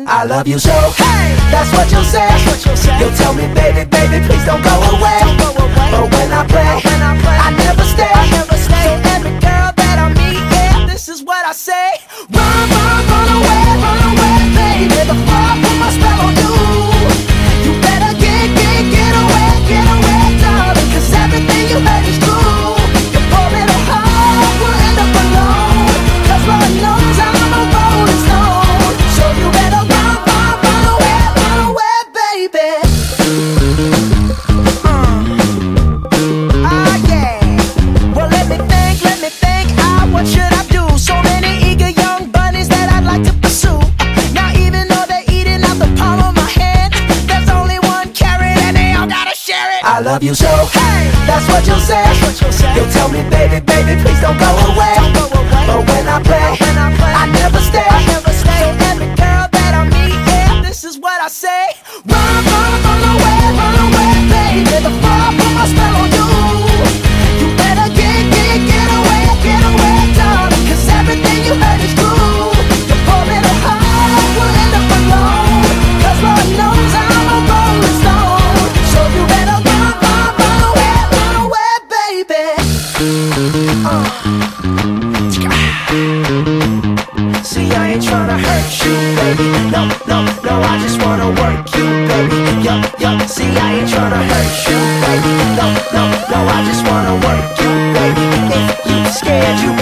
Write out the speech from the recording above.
I love you so, hey, that's what you'll say. You'll tell me, baby, baby, please don't go away. But when I play, I never stay. So every girl that I meet, yeah, this is what I say. Run, run away, baby, before I put my spell on you. You better get away, darling, 'cause everything you heard is true. Your poor little heart will end up alone, 'cause Lord knows I'm a rolling stone. So you better run away, baby. Yeah. Well, let me think, what should I do? So many eager young bunnies that I'd like to pursue. Now even though they're eating out the palm of my hand, there's only one carrot and they all gotta share it. I love you so, hey, that's what you'll say. You'll tell me, baby, baby, please don't go away. But when I play, I never stay. So every girl that I meet, yeah, this is what I say. Run away, baby, before I put my spell on you. You better get away, darling, 'cause everything you heard is true. Your poor little heart will end up alone, 'cause Lord knows I'm a rolling stone. So you better run away, baby. See, I ain't tryna hurt you, baby. No, I just wanna work you, baby. Yo, see, I ain't tryna hurt you, baby. No, I just wanna work you, baby. If you scared, you